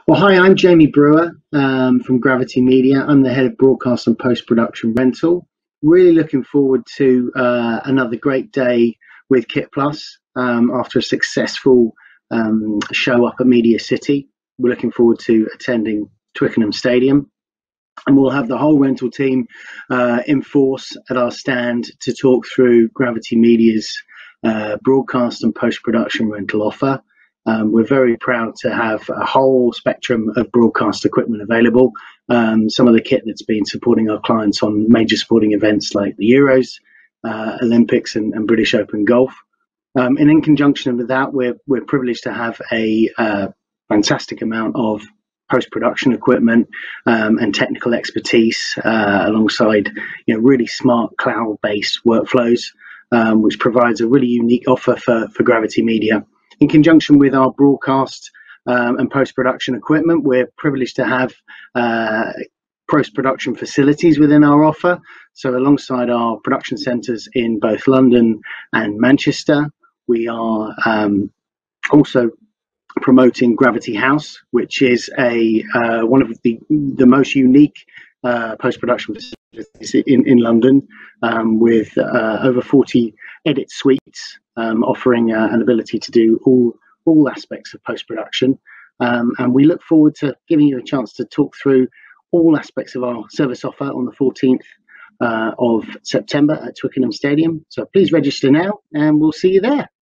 Well, hi, I'm Jamie Brewer from Gravity Media. I'm the head of broadcast and post-production rental. Really looking forward to another great day with KitPlus after a successful show up at Media City. We're looking forward to attending Twickenham Stadium. And we'll have the whole rental team in force at our stand to talk through Gravity Media's broadcast and post-production rental offer. We're very proud to have a whole spectrum of broadcast equipment available. Some of the kit that's been supporting our clients on major sporting events like the Euros, Olympics and British Open Golf. And in conjunction with that, we're privileged to have a fantastic amount of post-production equipment and technical expertise alongside really smart cloud-based workflows, which provides a really unique offer for Gravity Media. In conjunction with our broadcast and post-production equipment, we're privileged to have post-production facilities within our offer. So alongside our production centres in both London and Manchester, we are also promoting Gravity House, which is one of the most unique post-production facilities in London, with over 40 edit suites, offering an ability to do all aspects of post-production. And we look forward to giving you a chance to talk through all aspects of our service offer on the 14th of September at Twickenham Stadium. So please register now and we'll see you there.